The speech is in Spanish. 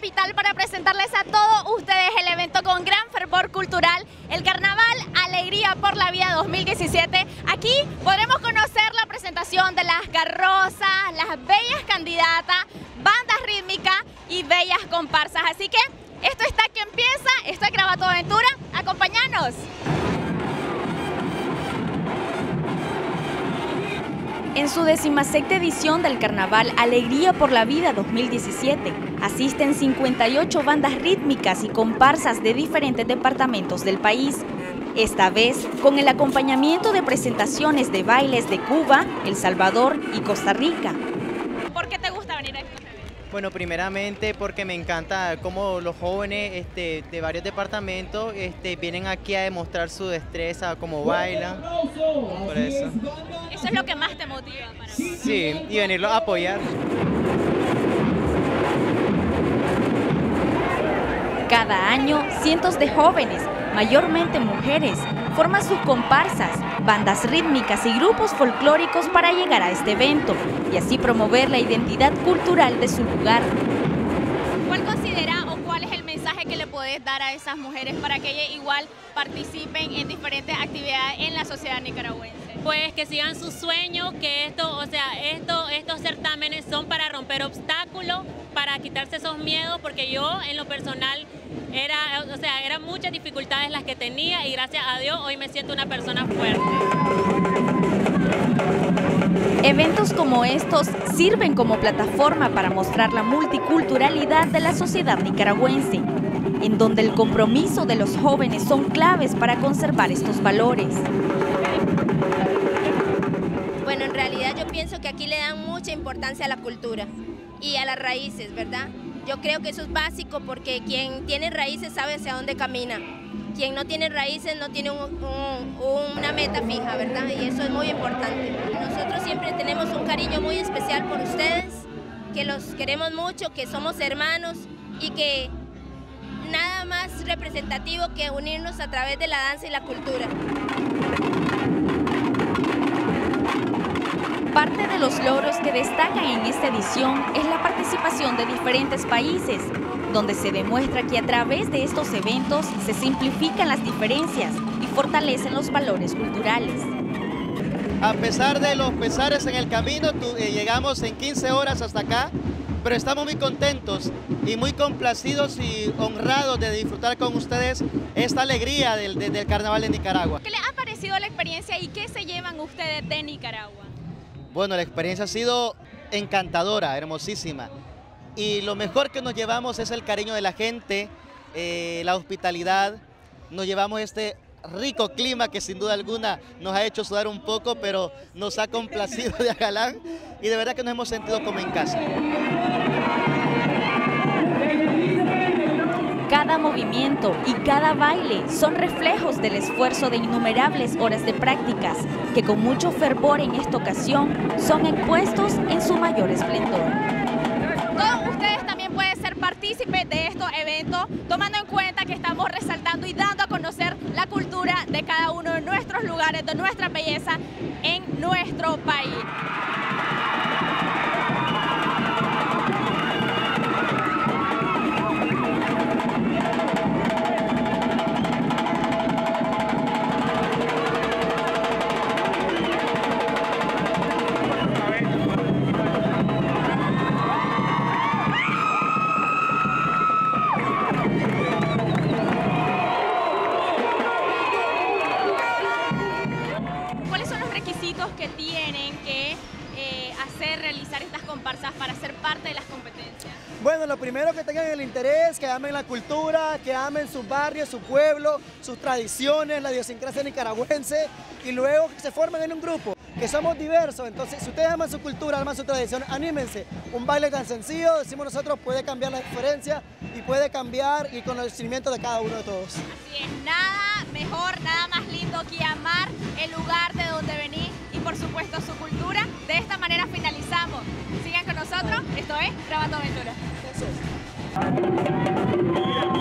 capital para presentarles a todos ustedes el evento con gran fervor cultural, el Carnaval Alegría por la Vida 2017. Aquí podremos conocer la presentación de las carrozas, las bellas candidatas, bandas rítmicas y bellas comparsas. Así que esto está que empieza, esto es Gravato Aventura, acompáñanos. En su 16ª edición del Carnaval Alegría por la Vida 2017, asisten 58 bandas rítmicas y comparsas de diferentes departamentos del país. Esta vez con el acompañamiento de presentaciones de bailes de Cuba, El Salvador y Costa Rica. ¿Por qué te gusta venir a estos eventos? Bueno, primeramente porque me encanta cómo los jóvenes de varios departamentos vienen aquí a demostrar su destreza, cómo bailan, por eso. Eso es lo que más te motiva para mí. Sí, y venirlos a apoyar. Cada año, cientos de jóvenes, mayormente mujeres, forman sus comparsas, bandas rítmicas y grupos folclóricos para llegar a este evento y así promover la identidad cultural de su lugar. ¿Cuál considera o cuál es el mensaje que le puedes dar a esas mujeres para que ellas igual participen en diferentes actividades en la sociedad nicaragüense? Pues que sigan sus sueños, que estos certámenes son para romper obstáculos, para quitarse esos miedos, porque yo en lo personal eran muchas dificultades las que tenía y gracias a Dios hoy me siento una persona fuerte. Eventos como estos sirven como plataforma para mostrar la multiculturalidad de la sociedad nicaragüense, en donde el compromiso de los jóvenes son claves para conservar estos valores. Bueno, en realidad yo pienso que aquí le dan mucha importancia a la cultura y a las raíces, ¿verdad? Yo creo que eso es básico porque quien tiene raíces sabe hacia dónde camina. Quien no tiene raíces no tiene una meta fija, ¿verdad? Y eso es muy importante. Nosotros siempre tenemos un cariño muy especial por ustedes, que los queremos mucho, que somos hermanos y que nada más representativo que unirnos a través de la danza y la cultura. Parte de los logros que destacan en esta edición es la participación de diferentes países, donde se demuestra que a través de estos eventos se simplifican las diferencias y fortalecen los valores culturales. A pesar de los pesares en el camino, llegamos en 15 horas hasta acá, pero estamos muy contentos y muy complacidos y honrados de disfrutar con ustedes esta alegría del Carnaval de Nicaragua. ¿Qué les ha parecido la experiencia y qué se llevan ustedes de Nicaragua? Bueno, la experiencia ha sido encantadora, hermosísima. Y lo mejor que nos llevamos es el cariño de la gente, la hospitalidad. Nos llevamos este rico clima que sin duda alguna nos ha hecho sudar un poco, pero nos ha complacido de agalán y de verdad que nos hemos sentido como en casa. Cada movimiento y cada baile son reflejos del esfuerzo de innumerables horas de prácticas que con mucho fervor en esta ocasión son expuestos en su mayor esplendor. Todos ustedes también pueden ser partícipes de estos eventos, tomando en cuenta que estamos resaltando y dando a conocer la cultura de cada uno de nuestros lugares, de nuestra belleza en nuestro país. Que tienen que realizar estas comparsas para ser parte de las competencias? Bueno, lo primero que tengan el interés, que amen la cultura, que amen sus barrios, su pueblo, sus tradiciones, la idiosincrasia nicaragüense y luego que se formen en un grupo, que somos diversos. Entonces, si ustedes aman su cultura, aman su tradición, anímense. Un baile tan sencillo, decimos nosotros, puede cambiar la diferencia y puede cambiar el conocimiento de cada uno de todos. Así es, nada mejor, nada más lindo que amar el lugar de donde venís y por supuesto su cultura. De esta manera finalizamos. Sigan con nosotros, esto es Gravato Aventura. Eso es.